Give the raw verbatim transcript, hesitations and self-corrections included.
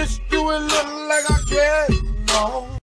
wish you would look like I care. No.